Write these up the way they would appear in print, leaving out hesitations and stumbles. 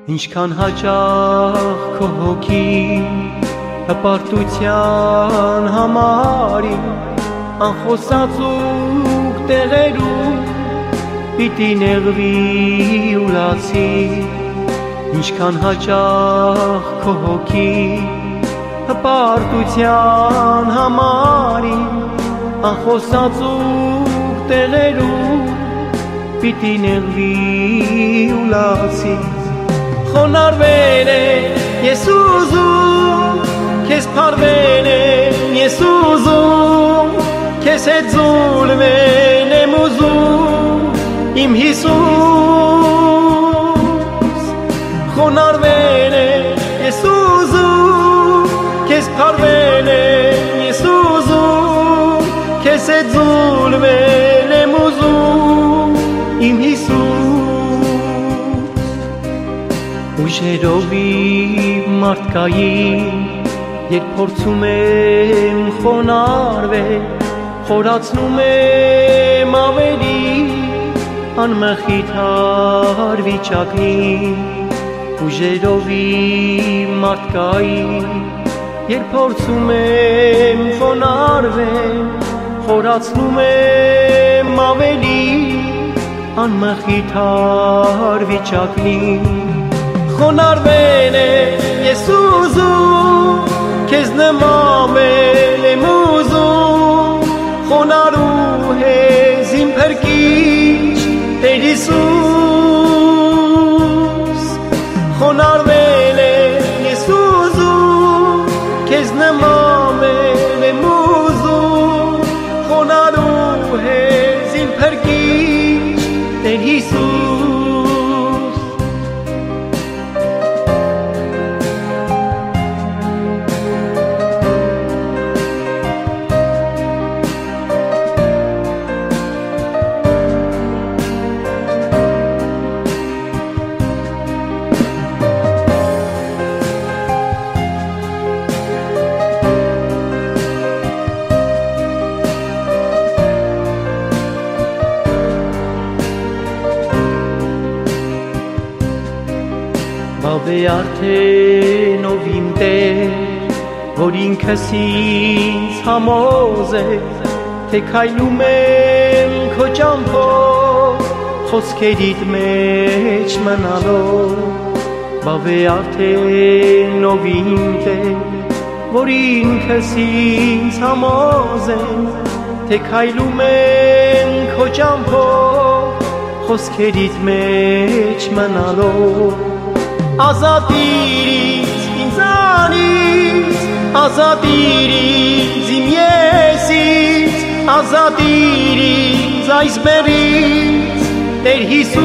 Ինչքան հաճախ քո հոգին հպարտության համարին անխոսածուկ տեղերում պիտի նեղվի ու լացի Ինչքան հաճախ քո հոգին հպարտության համարին անխոսածուկ տեղերում պիտի նեղվի ու լացի Խոնարհվել ես ուզում, քեզ փարվել ես ուզում, քեզ հետ զուլվել եմ ուզում, իմ Հիսուս Խոնարհվել ես ուզում, քեզ փարվել ես ուզում, քեզ հետ զուլվել եմ ուզում, իմ Հիսուս Ուժերով իմ մարդկային երբ փորձում եմ խոնարհվել խորացնում եմ ավելի անմխիթար վիճակին Ուժերով իմ մարդկային երբ փորձում եմ խոնարհվել խորացնում եմ ավելի անմխիթար վիճակին Խոնարհվել ես ուզում, քեզ նմանվել եմ ուզում, խոնարհու ես իմ փրկիչ Տեր Հիսուս Խոնարհվել ես ուզում, քեզ նմանվել եմ ուզում, խոնարհու ես իմ փրկիչ Տեր Հիսուս Բավ է արդեն ով իմ Տեր, որ ինքս ինձ համոզեց, թե քայլում եմ քո ճամփով, խոսքերիդ մեջ մնալով Բավ է արդեն ով իմ Տեր, որ ինքս ինձ համոզեց, թե քայլում եմ քո ճամփով, խոսքերիդ մեջ մնալով Ազատիր ինձանից, ազատիր ինձ իմ եսից, ազատիր ինձ այս բերից, Տեր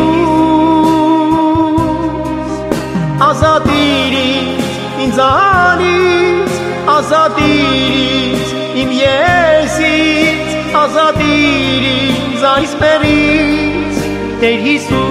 Հիսուս Ազատիր ինձանից, ազատիր ինձ իմ եսից, ազատիր ինձ այս բերից, Տեր Հիսուս